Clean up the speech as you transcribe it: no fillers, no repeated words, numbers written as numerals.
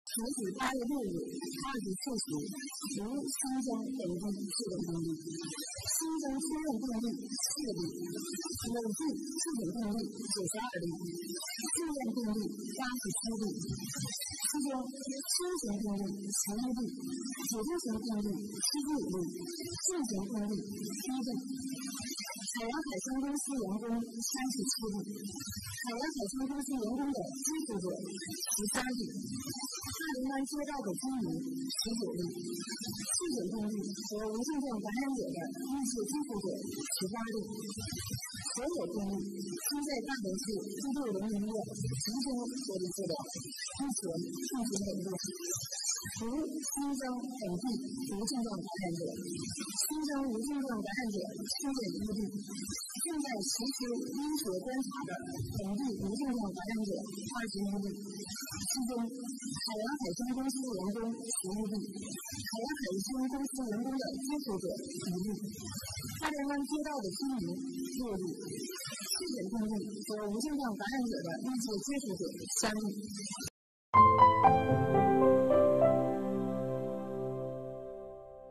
截止8月6日24时，无新增本地确诊病例，新增确认病例4例，累计确诊病例92例，住院病例87例，其中轻型病例11例，解决型病例75例，重型病例1例。海洋海鲜公司员工37例，海洋海鲜公司员工的接触者13例，大连湾街道的居民19例，确诊病例和无症状感染者的密切接触者18例。所有病例均在大连市第6人民医院集中隔离治疗，目前进行稳定。无新增本地无症状感染者，新增无症状感染者7.1例，正在实施医学观察的本地无症状感染者21例，其中海洋海鲜公司员工11例，海洋海鲜公司员工的接触者1例，大连湾街道的居民6例，确诊病例和无症状感染者的密切接触者3例。